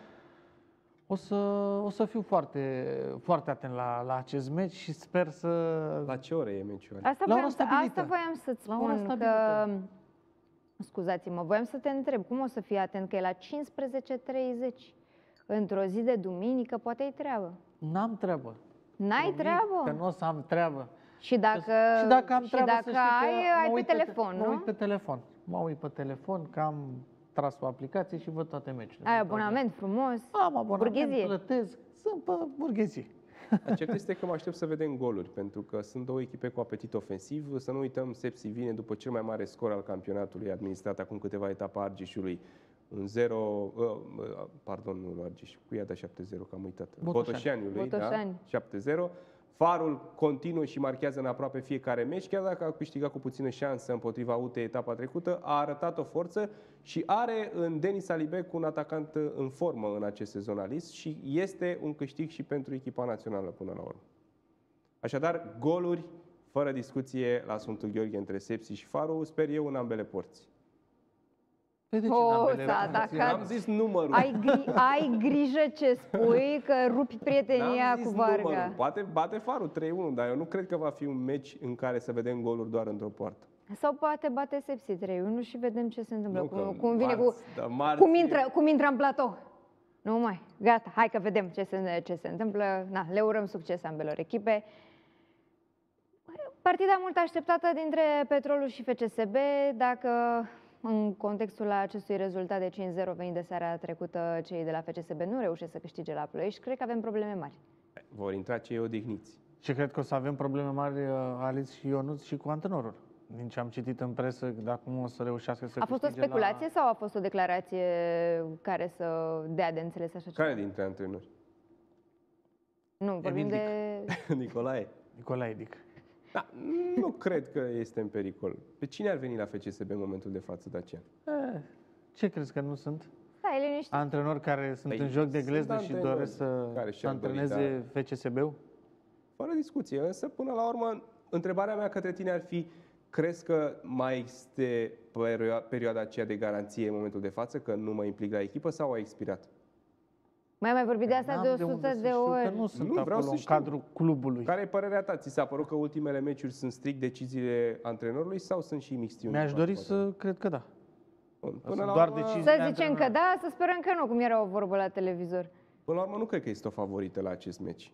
O să, o să fiu foarte, foarte atent la, la acest meci și sper să... La ce oră e meciul? Asta voiam, să, asta voiam să-ți spun, că... Scuzați-mă, voiam să te întreb, cum o să fii atent, că e la cincisprezece treizeci? Într-o zi de duminică, poate ai treabă. N-am treabă. N-ai treabă? Că nu o să am treabă. Și dacă, și dacă am și treabă, dacă să știi ai, ai pe, pe telefon, nu? nu? Mă uit pe telefon. Mă uit pe telefon, că am tras o aplicație și văd toate meciurile. Ai abonament frumos? Am abonament, burghezie. Plătesc, sunt pe burghezie. Cert este că mă aștept să vedem goluri, pentru că sunt două echipe cu apetit ofensiv. Să nu uităm, Sepsi vine după cel mai mare scor al campionatului, administrat acum câteva etape a Argeșului. Un zero, uh, pardon, nu Argeș, cu ea de șapte zero, că am uitat. Botoșaniului, da? șapte zero. Farul continuă și marchează în aproape fiecare meci, chiar dacă a câștigat cu puțină șansă împotriva U T E etapa trecută, a arătat o forță și are în Denis Alibec un atacant în formă în acest sezon Alice și este un câștig și pentru echipa națională până la urmă. Așadar, goluri, fără discuție, la Sfântul Gheorghe între Sepsi și Farul, sper eu, în ambele porți. Păi de ce oh, ambele am zis numărul. Ai, gri ai grijă ce spui, că rupi prietenia cu Varga. Numărul. Poate bate Farul trei unu, dar eu nu cred că va fi un meci în care să vedem goluri doar într-o poartă. Sau poate bate Sepsi trei unu și vedem ce se întâmplă. Nu, cum, cum vine marți, cu... da, marți, cum, intră, cum intră în platou. Nu mai, gata, hai că vedem ce se, ce se întâmplă. Na, le urăm succes ambelor echipe. Partida mult așteptată dintre Petrolul și F C S B, dacă în contextul acestui rezultat de cinci zero venit de seara trecută, cei de la F C S B nu reușesc să câștige la Ploiești, cred că avem probleme mari. Vor intra cei odihniți. Și cred că o să avem probleme mari, Alice și Ionuț, și cu antrenorul. Din ce am citit în presă, dacă nu o să reușească să A fost o speculație la... sau a fost o declarație care să dea de înțeles așa ceva? Care dintre antrenori? Nu, vorbim de... Nicolae. Nicolae Dic. Da, nu cred că este în pericol. Pe cine ar veni la F C S B în momentul de față, Dacian? E, ce crezi că nu sunt? Da, e liniștit. Antrenori care sunt Păi, în joc de gleznă și doresc să, să antreneze F C S B-ul? Fără discuție, însă până la urmă, întrebarea mea către tine ar fi: crezi că mai este perioada aceea de garanție în momentul de față, că nu mă implic la echipă, sau a expirat? Mai mai vorbit de asta de o sută de ori. Că nu sunt nu, acolo în cadrul clubului. Care e părerea ta? Ți s-a părut că ultimele meciuri sunt strict deciziile antrenorului sau sunt și mixtiuni? Mi-aș dori să cred că da. Până la doar urmă, decizii. Să zicem că da, să sperăm că nu, cum era o vorbă la televizor. Până la urmă, nu cred că este o favorită la acest meci.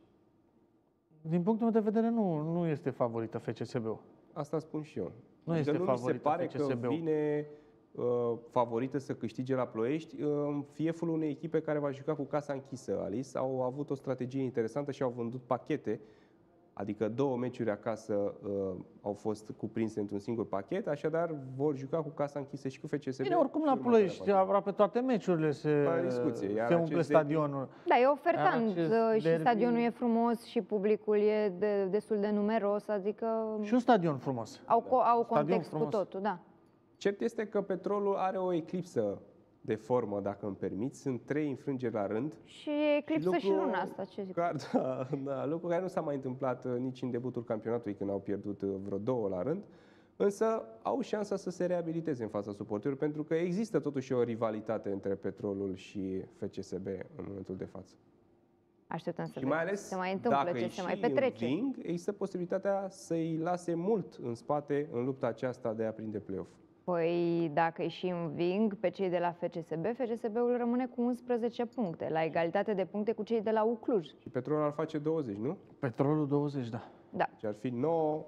Din punctul meu de vedere, nu, nu este favorită F C S B-ul. Asta spun și eu. Nu adică este nu mi se favorită pare F C S B-ul. că vine uh, favorită să câștige la Ploiești uh, în fieful unei echipe care va juca cu casa închisă. Alice au avut o strategie interesantă și au vândut pachete, adică două meciuri acasă uh, au fost cuprinse într-un singur pachet, așadar vor juca cu casa închisă și cu F C S B. Bine, oricum la Ploiești, aproape toate meciurile se, se umple stadionul. Da, e ofertant și stadionul e frumos și publicul e de, destul de numeros, adică... Și un stadion frumos. Au, da. au context cu totul, da. Cert este că Petrolul are o eclipsă de formă, dacă îmi permiți. Sunt trei înfrângeri la rând. Și eclipsă și, și luna asta, ce zic? Care, da, da, lucru care nu s-a mai întâmplat nici în debutul campionatului, când au pierdut vreo două la rând. Însă au șansa să se reabiliteze în fața suporterilor, pentru că există totuși o rivalitate între Petrolul și F C S B în momentul de față. Așteptăm să și vedem mai ales, ce se mai întâmplă, dacă ce se mai petrece. Înving, există posibilitatea să-i lase mult în spate în lupta aceasta de a prinde play-off. Păi dacă îi și înving pe cei de la F C S B, F C S B-ul rămâne cu unsprezece puncte, la egalitate de puncte cu cei de la U Cluj. Și Petrolul ar face douăzeci, nu? Petrolul douăzeci, da. Da. Și ar fi nouă,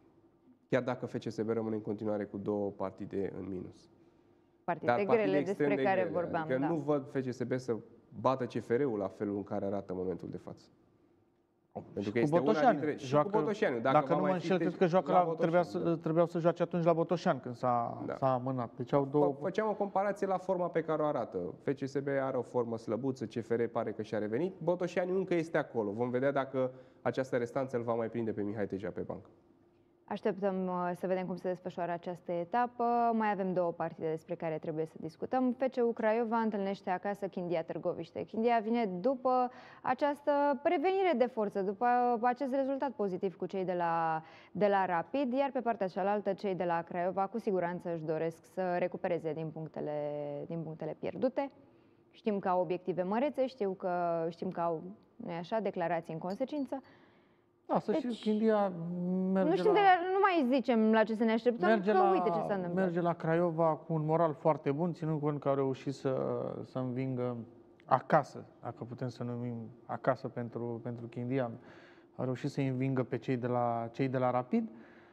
chiar dacă F C S B rămâne în continuare cu două partide în minus. Partide Dar grele partide despre de care grele. vorbeam, adică da. nu văd F C S B să bată C F R-ul la felul în care arată în momentul de față. Pentru că cu este Botoșani. Una dintre... Joacă, și cu Botoșani. Dacă, dacă nu mă înșel, cred că joacă la, trebuia, să, da. trebuiau să joace atunci la Botoșani, când s-a da. amânat. Deci au două... Făceam o comparație la forma pe care o arată. F C S B are o formă slăbuță, C F R pare că și-a revenit. Botoșani încă este acolo. Vom vedea dacă această restanță îl va mai prinde pe Mihai Tegea pe bancă. Așteptăm să vedem cum se desfășoară această etapă. Mai avem două partide despre care trebuie să discutăm. F C U Craiova întâlnește acasă Chindia Târgoviște. Chindia vine după această prevenire de forță, după acest rezultat pozitiv cu cei de la, de la Rapid, iar pe partea cealaltă cei de la Craiova cu siguranță își doresc să recupereze din punctele, din punctele pierdute. Știm că au obiective mărețe, știu că, știm că au, nu-i așa, declarații în consecință. Da, să deci, știți, Chindia merge nu știm la... de la, nu mai zicem la ce să ne așteptăm, merge că la, uite ce s-a întâmplat. Merge la Craiova cu un moral foarte bun, ținând cont că au reușit să, să învingă acasă, dacă putem să numim acasă pentru, pentru Chindia, au reușit să învingă pe cei de la, cei de la Rapid.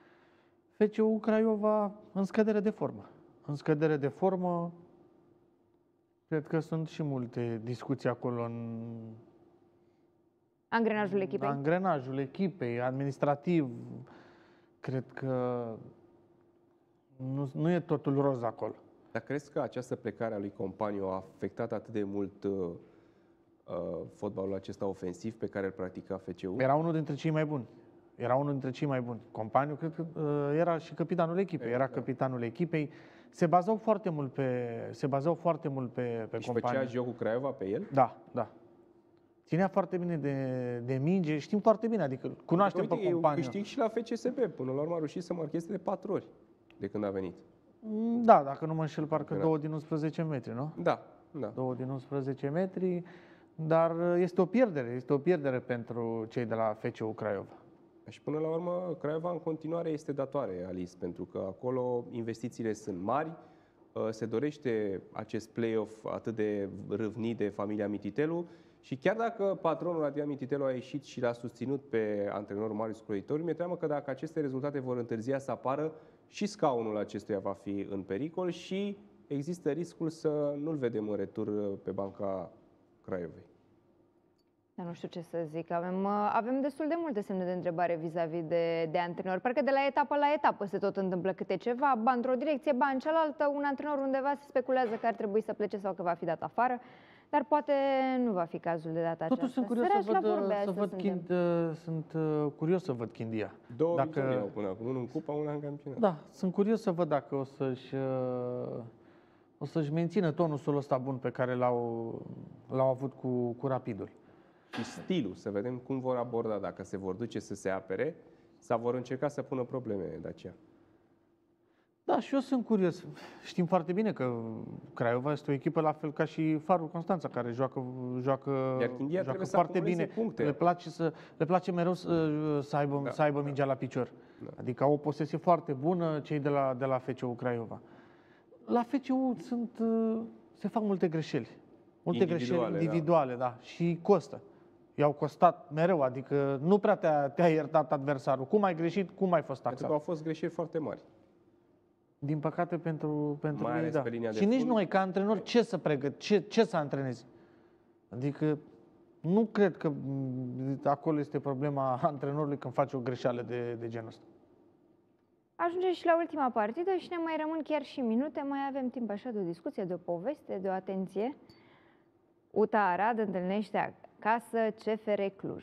F C U Craiova în scădere de formă. În scădere de formă, cred că sunt și multe discuții acolo în... Angrenajul echipei. Angrenajul echipei, administrativ, cred că nu, nu e totul roz acolo. Dar crezi că această plecare a lui Companiu a afectat atât de mult uh, uh, fotbalul acesta ofensiv pe care îl practica F C U? Era unul dintre cei mai buni. Era unul dintre cei mai buni. Companiu, cred că uh, era și capitanul echipei. Era capitanul echipei. Se bazau foarte mult pe, se bazau foarte mult pe, pe și Companiu. făcea jocul Craiova pe el? Da, da. Ținea foarte bine de, de minge, știm foarte bine, adică cunoaștem uite, pe Companiu. Câștig și la F C S B, până la urmă a reușit să marcheze de patru ori de când a venit. Da, dacă nu mă înșel, parcă da. două din unsprezece metri, nu? Da, da. Două din unsprezece metri, dar este o pierdere, este o pierdere pentru cei de la F C U Craiova. Și până la urmă, Craiova în continuare este datoare, Alice, pentru că acolo investițiile sunt mari, se dorește acest play-off atât de râvnit de familia Mititelu și chiar dacă patronul Adrian Mititelu a ieșit și l-a susținut pe antrenorul Marius Croitor, mi-e teamă că dacă aceste rezultate vor întârzia să apară, și scaunul acestuia va fi în pericol și există riscul să nu-l vedem în retur pe banca Craiovei. Dar nu știu ce să zic, avem, avem destul de multe semne de întrebare vis-a-vis -vis de, de antrenori. Parcă de la etapă la etapă se tot întâmplă câte ceva, ba într-o direcție, ba în cealaltă, un antrenor undeva se speculează că ar trebui să plece sau că va fi dat afară, dar poate nu va fi cazul de data Totuși aceasta. sunt curios să văd, să văd Chind, sunt curios să văd Chindia. Două dacă... victorii au până acum, unul în cupa, una în campionat. Da, sunt curios să văd dacă o să-și o să-și mențină tonusul ăsta bun pe care l-au l-au avut cu, cu Rapidul. Și stilul, să vedem cum vor aborda, dacă se vor duce să se apere sau vor încerca să pună probleme de aceea. Da, și eu sunt curios. Știm foarte bine că Craiova este o echipă la fel ca și Farul Constanța, care joacă, joacă, joacă foarte bine. Puncte. Le place, să, le place mereu să, să aibă, da, să aibă mingea da. la picior. Da. Adică au o posesie foarte bună cei de la, de la F C U Craiova. La F C U sunt, se fac multe greșeli. Multe individuale, greșeli individuale, da. da. Și costă. I-au costat mereu, adică nu prea te-a, te-a iertat adversarul. Cum ai greșit, cum ai fost taxat. Pentru că au fost greșeli foarte mari. Din păcate pentru, pentru mai ei, da. Pe linia de și nici fund. noi, ca antrenori, ce să pregăt, ce, ce să antrenezi? Adică nu cred că acolo este problema antrenorului când face o greșeală de, de genul ăsta. Ajungem și la ultima partidă și ne mai rămân chiar și minute. Mai avem timp așa de o discuție, de o poveste, de o atenție. U T A Arad întâlnește acasă C F R Cluj.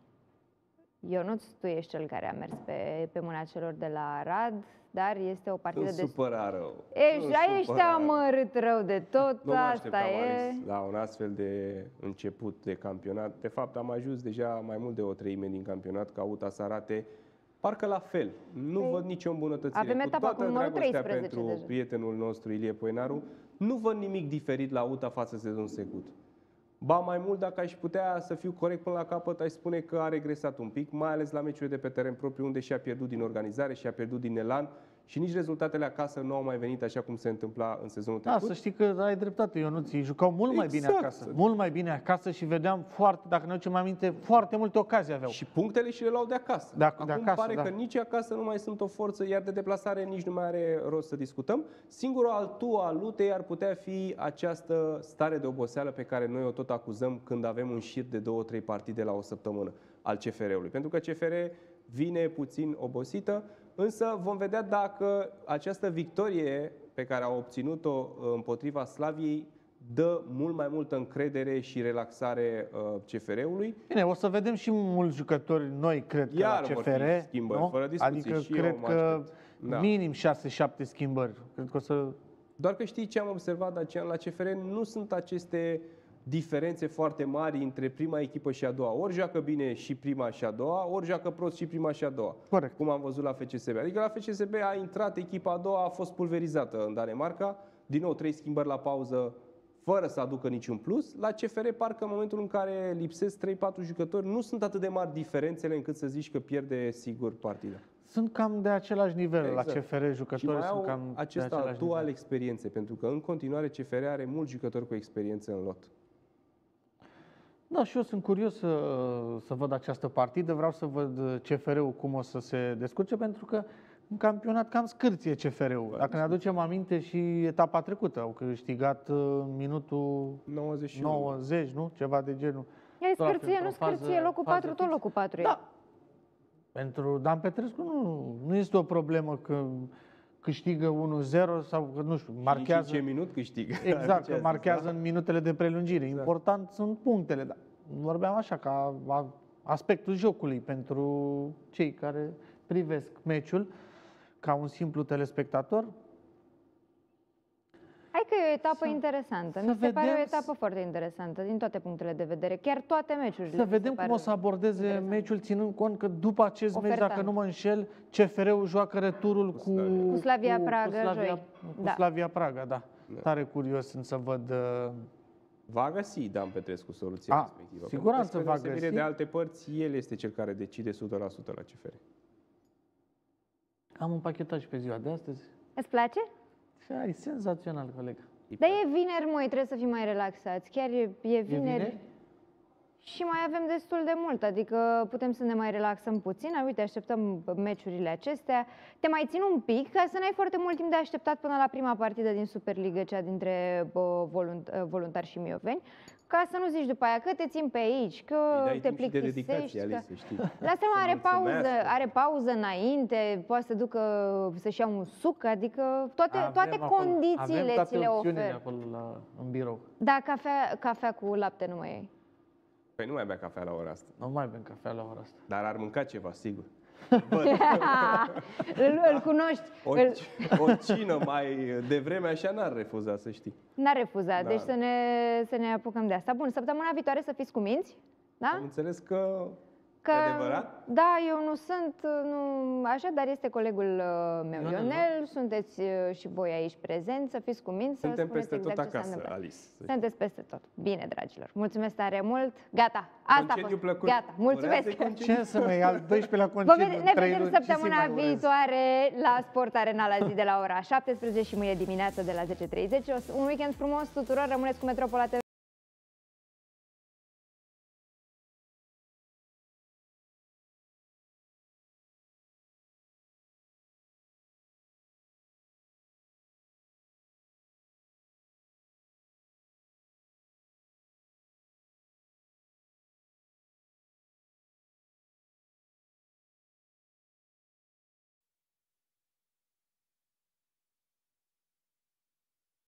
Ionuț, tu ești cel care a mers pe, pe mâna celor de la Arad, dar este o partidă Sunt de... supărat rău. Ești, ești amărât rău de tot, nu mă asta e... la un astfel de început de campionat. De fapt, am ajuns deja mai mult de o treime din campionat ca U T A să arate parcă la fel. Nu Ei, văd nicio îmbunătățire. Avem etapa cu numărul treisprezece pentru deja. prietenul nostru Ilie Poenaru, nu văd nimic diferit la U T A față de sezonul trecut. Ba mai mult, dacă aș putea să fiu corect până la capăt, aș spune că a regresat un pic, mai ales la meciurile de pe teren propriu, unde și-a pierdut din organizare, și-a pierdut din elan și nici rezultatele acasă nu au mai venit așa cum se întâmpla în sezonul trecut. Da, să știi că ai dreptate, Ionuț, ei jucau mult exact. mai bine acasă. Mult mai bine acasă și vedeam foarte, dacă ne aducem aminte, foarte multe ocazii aveau. Și punctele și le luau de acasă. De, Acum de acasă, pare da. că nici acasă nu mai sunt o forță, iar de deplasare nici nu mai are rost să discutăm. Singurul altu al lutei ar putea fi această stare de oboseală pe care noi o tot acuzăm când avem un șir de două, trei partide la o săptămână al C F R-ului. Pentru că C F R vine puțin obosită, însă vom vedea dacă această victorie pe care a obținut-o împotriva Slaviei dă mult mai multă încredere și relaxare C F R-ului. Bine, o să vedem și mulți jucători noi, cred că Iar la C F R, schimbări, nu? fără discuții. Adică și cred că da. minim șase șapte schimbări. Cred că o să... Doar că știi ce am observat, Dacian, la C F R nu sunt aceste diferențe foarte mari între prima echipă și a doua. Ori joacă bine și prima și a doua, ori joacă prost și prima și a doua. Corect. Cum am văzut la F C S B. Adică la F C S B a intrat echipa a doua, a fost pulverizată în Danemarca. Din nou, trei schimbări la pauză, fără să aducă niciun plus. La C F R, parcă în momentul în care lipsesc trei patru jucători, nu sunt atât de mari diferențele încât să zici că pierde sigur partida. Sunt cam de același nivel exact. La C F R, jucătorii și sunt cam acest altu al experienței, pentru că în continuare C F R are mulți jucători cu experiență în lot. Da, și eu sunt curios să, să văd această partidă, vreau să văd C F R-ul cum o să se descurce, pentru că în campionat cam scârție C F R-ul. Dacă ne aducem aminte și etapa trecută, au câștigat minutul nouăzeci și unu. nouăzeci, nu? Ceva de genul. E scârție, nu scârție, locul patru, tot locul patru. Da. Pentru Dan Petrescu nu, nu este o problemă că câștigă unu zero sau, nu știu, marchează... ce minut câștigă. Exact, că marchează în minutele de prelungire. Exact. Important sunt punctele, dar vorbeam așa, ca aspectul jocului pentru cei care privesc meciul, ca un simplu telespectator. Hai că e o etapă să, interesantă. Mi se vedem, pare o etapă foarte interesantă din toate punctele de vedere, chiar toate meciurile. Să vedem cum o să abordeze interesant. meciul, ținând cont că după acest Oferta. meci, dacă nu mă înșel, C F R-ul joacă returul cu, cu Slavia Praga, cu Slavia, joi. Cu da. Slavia Praga, da. da. Tare curios sunt să văd, Va găsi Dan Petrescu soluția A, respectivă. siguranță va găsi. De alte părți, el este cel care decide o sută la sută la C F R. Am un pachetaj pe ziua de astăzi. Îți place? Și ai, senzațional, coleg. Dar e vineri, măi, trebuie să fim mai relaxați. Chiar e, e vineri. E vineri? Și mai avem destul de mult, adică putem să ne mai relaxăm puțin. Uite, așteptăm meciurile acestea. Te mai țin un pic ca să n-ai foarte mult timp de așteptat până la prima partidă din Superligă, cea dintre bă, volunt, Voluntari și Mioveni, ca să nu zici după aia că te țin pe aici, că te plictisești. De dedicație, că... Lasă-mă, are pauză, are pauză înainte, poate să ducă să-și ia un suc, adică toate, Avem toate acolo, condițiile avem toate ți le ofer. acolo la, în birou. Da, cafea, cafea cu lapte nu mai ai. Păi nu mai bea cafea la ora asta. Nu mai bem cafea la ora asta. Dar ar mânca ceva, sigur. îl, îl cunoști. O, îl... o cină mai devreme așa n-ar refuza, să știi. N-a refuzat, Da. deci să ne, să ne apucăm de asta. Bun, săptămâna viitoare să fiți cuminți, da? Am înțeles că... Că, E adevărat? Da, eu nu sunt, nu, așa, dar este colegul uh, meu, Ionel, Ionel, sunteți uh, și voi aici prezenți, să fiți cuminți, să Suntem spuneți peste tot exact ce s-a acasă, întâmplat. Alice. Sunteți peste tot. Bine, dragilor. Mulțumesc tare mult. Gata. Asta a Concediu fost. plăcut. Gata. Mulțumesc. Urează-i concediu. Ce să mai al doisprezelea Vă concediu vede- în ne trei vedem luni? Ce să-i săptămâna mai urez? viitoare la Sport Arena la zi de la ora șaptesprezece și mâine dimineață de la zece și treizeci. Un weekend frumos tuturor. Rămâneți cu Metropola T V.